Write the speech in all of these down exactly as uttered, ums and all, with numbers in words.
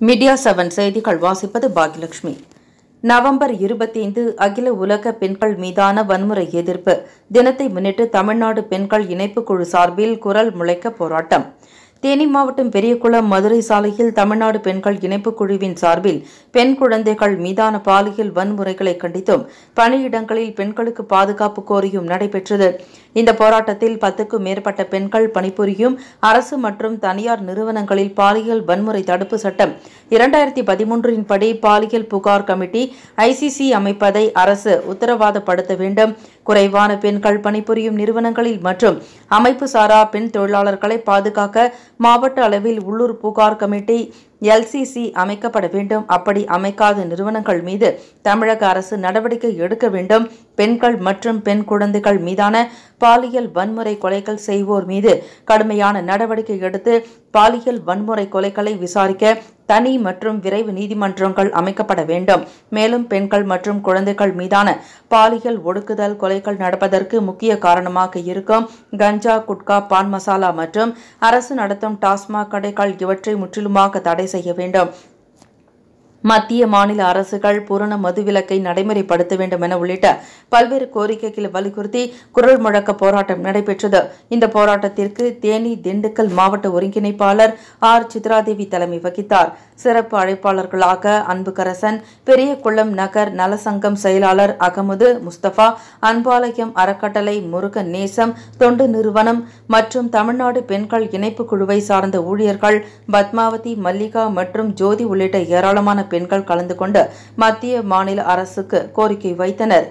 Media seven செய்திகள் வாசிப்பது Bhagyalakshmi. November இருபத்தைந்து அகில உலக பெண்கள் மீதான வன்முறை எதிர்ப்பு தினத்தை முன்னிட்டு தமிழ்நாடு பெண்கள் இணைப்பு குழு சார்பில் குரல் முளைக்க போராட்டம். தேனி மாவட்டம் பெரியகுளம் மதுரை சாலையில் தமிழ்நாடு பெண்கள் இணைப்பு குழுவின் சார்பில் பெண் குழந்தைகள் மீதான பாலியல் வன்முறைகளை கண்டித்தும் பணியிடங்களில் பெண்களுக்கு பாதுகாப்பு கோரியும் நடைபெற்றது. இந்த போராட்டத்தில் பத்துக்கும் மேற்பட்ட பெண்கள் பணிபுரியும் அரசு மற்றும் தனியார் நிறுவனங்களில் பாலியல் வன்முறை தடுப்பு சட்டம் இரண்டாயிரத்தி பதிமூன்றின் படி பாலியல் புகார் கமிட்டி ஐசிசி அமைப்பதை அரசு உத்தரவாதப்படுத்த வேண்டும். குறைவான பெண்கள் பணிபுரியும் நிறுவனங்களில் மற்றும் அமைப்பு சாரா பெண் தொழிலாளர்களை பாதுகாக்க மாவட்ட அளவில் உள்ளூர் புகார் கமிட்டி எல்சிசி அமைக்கப்பட வேண்டும். அப்படி அமைக்காத நிறுவனங்கள் மீது தமிழக அரசு நடவடிக்கை எடுக்க வேண்டும். பெண்கள் மற்றும் பெண் குழந்தைகள் மீதான பாலியல் வன்முறை கொலைகள் செய்வோர் மீது கடுமையான நடவடிக்கை எடுத்து பாலியல் வன்முறை கொலைகளை விசாரிக்க தனி மற்றும் விரைவு நீதிமன்றங்கள் அமைக்கப்பட வேண்டும். மேலும் பெண்கள் மற்றும் குழந்தைகள் மீதான பாலியல் ஒடுக்குதல் கொலைகள் நடப்பதற்கு முக்கிய காரணமாக இருக்கும் கஞ்சா, குட்கா, பான் மசாலா மற்றும் அரசு நடத்தும் டாஸ்மாக் கடைகள் இவற்றை முற்றிலுமாக தடை செய்ய வேண்டும். மத்திய மாநில அரசுகள் பூரண மதுவிலக்கை நடைமுறைப்படுத்த வேண்டும் என உள்ளிட்ட பல்வேறு கோரிக்கைகளை வலியுறுத்தி குரல் முழக்க போராட்டம் நடைபெற்றது. இந்த போராட்டத்திற்கு தேனி, திண்டுக்கல் மாவட்ட ஒருங்கிணைப்பாளர் ஆர் சித்ராதேவி தலைமை வகித்தார். சிறப்பு அழைப்பாளர்களாக அன்புக்கரசன், பெரியகுளம் நகர் நலசங்கம் செயலாளர் அகமது முஸ்தபா, அன்பாலயம் அறக்கட்டளை முருகன் நேசம் தொண்டு நிறுவனம் மற்றும் தமிழ்நாடு பெண்கள் இணைப்பு குழுவை சார்ந்த ஊழியர்கள் பத்மாவதி, மல்லிகா மற்றும் ஜோதி உள்ளிட்ட ஏராளமான பெண்கள் கலந்து கொண்டு மத்திய மாநில அரசுக்கு கோரிக்கை வைத்தனர்.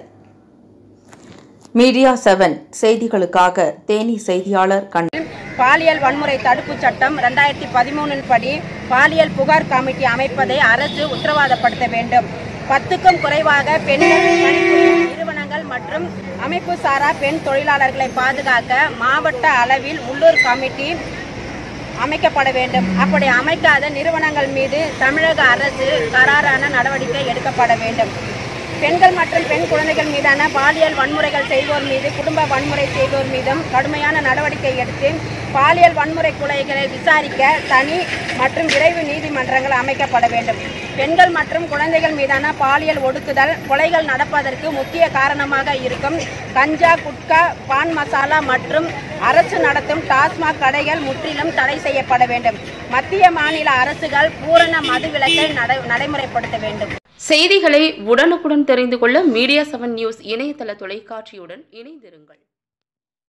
மீடியா செவன் செய்திகளுக்காக தேனி செய்தியாளர் கண்ணன். பாலியல் வன்முறை தடுப்பு சட்டம் இரண்டாயிரத்தி பதிமூணின் படி பாலியல் புகார் கமிட்டி அமைப்பதை அரசு உத்தரவாதப்படுத்த வேண்டும். பத்துக்கும் குறைவாக பெண்கள் பணிபுரியும் நிறுவனங்கள் மற்றும் அமைப்பு சாரா பெண் தொழிலாளர்களை பாதுகாக்க மாவட்ட அளவில் உள்ளூர் கமிட்டி அமைக்கப்பட வேண்டும். அப்படி அமைக்காத நிறுவனங்கள் மீது தமிழக அரசு கராரான நடவடிக்கை எடுக்கப்பட வேண்டும். பெண்கள் மற்றும் பெண் குழந்தைகள் மீதான பாலியல் வன்முறைகள் செய்வோர் மீது, குடும்ப வன்முறை செய்வோர் மீதும் கடுமையான நடவடிக்கை எடுத்து பாலியல் வன்முறை கொலைகளை விசாரிக்க தனி மற்றும் விரைவு நீதிமன்றங்கள் அமைக்கப்பட வேண்டும். பெண்கள் மற்றும் குழந்தைகள் மீதான பாலியல் ஒடுக்குதல் கொலைகள் நடப்பதற்கு முக்கிய காரணமாக இருக்கும் கஞ்சா, குட்கா, பான் மசாலா மற்றும் அரசு நடத்தும் டாஸ்மாக் கடைகள் முற்றிலும் தடை செய்யப்பட வேண்டும். மத்திய மாநில அரசுகள் பூரண மதுவிலக்கை நடைமுறைப்படுத்த வேண்டும். செய்திகளை உடனுக்குடன் தெரிந்து கொள்ள மீடியா செவன் நியூஸ் இணையதள தொலைக்காட்சியுடன் இணைந்திருங்கள்.